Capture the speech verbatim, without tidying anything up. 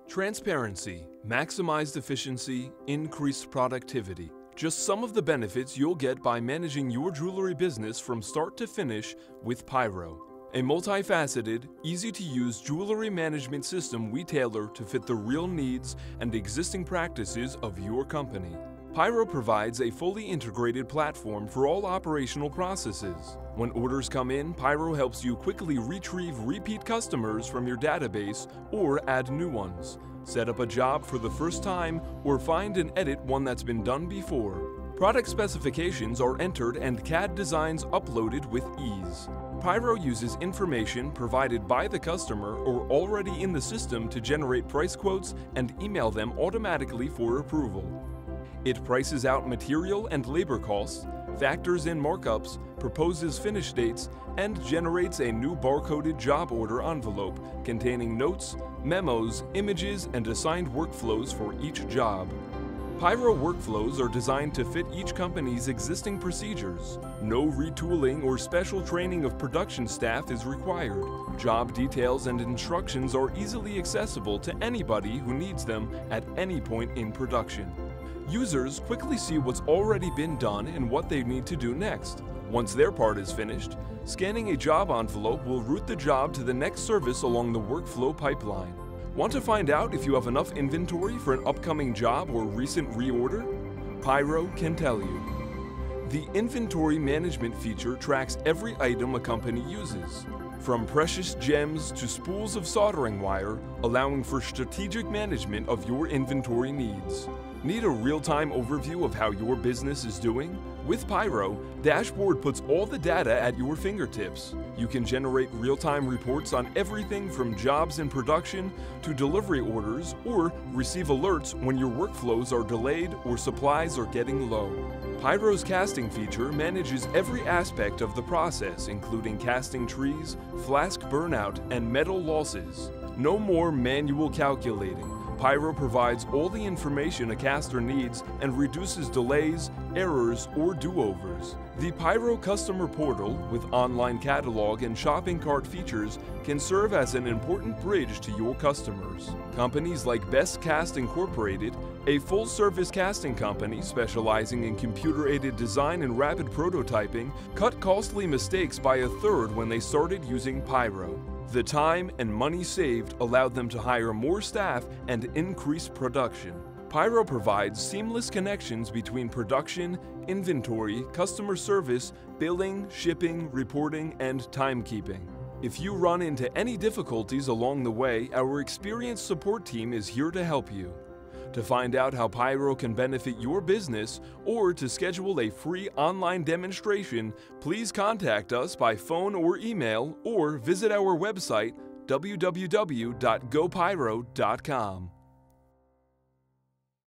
Transparency, maximized efficiency, increased productivity. Just some of the benefits you'll get by managing your jewelry business from start to finish with PIRO. A multifaceted, easy-to-use jewelry management system we tailor to fit the real needs and existing practices of your company. PIRO provides a fully integrated platform for all operational processes. When orders come in, PIRO helps you quickly retrieve repeat customers from your database or add new ones, set up a job for the first time, or find and edit one that's been done before. Product specifications are entered and C A D designs uploaded with ease. PIRO uses information provided by the customer or already in the system to generate price quotes and email them automatically for approval. It prices out material and labor costs, factors in markups, proposes finish dates, and generates a new barcoded job order envelope containing notes, memos, images, and assigned workflows for each job. PIRO workflows are designed to fit each company's existing procedures. No retooling or special training of production staff is required. Job details and instructions are easily accessible to anybody who needs them at any point in production. Users quickly see what's already been done and what they need to do next. Once their part is finished, scanning a job envelope will route the job to the next service along the workflow pipeline. Want to find out if you have enough inventory for an upcoming job or recent reorder? PIRO can tell you. The inventory management feature tracks every item a company uses, from precious gems to spools of soldering wire, allowing for strategic management of your inventory needs. Need a real-time overview of how your business is doing? With PIRO, Dashboard puts all the data at your fingertips. You can generate real-time reports on everything from jobs in production to delivery orders, or receive alerts when your workflows are delayed or supplies are getting low. PIRO's casting feature manages every aspect of the process, including casting trees, flask burnout, and metal losses. No more manual calculating. PIRO provides all the information a caster needs and reduces delays, errors, or do-overs. The PIRO customer portal, with online catalog and shopping cart features, can serve as an important bridge to your customers. Companies like Best Cast Incorporated, a full-service casting company specializing in computer-aided design and rapid prototyping, cut costly mistakes by a third when they started using PIRO. The time and money saved allowed them to hire more staff and increase production. PIRO provides seamless connections between production, inventory, customer service, billing, shipping, reporting, and timekeeping. If you run into any difficulties along the way, our experienced support team is here to help you. To find out how PIRO can benefit your business or to schedule a free online demonstration, please contact us by phone or email or visit our website w w w dot go pyro dot com.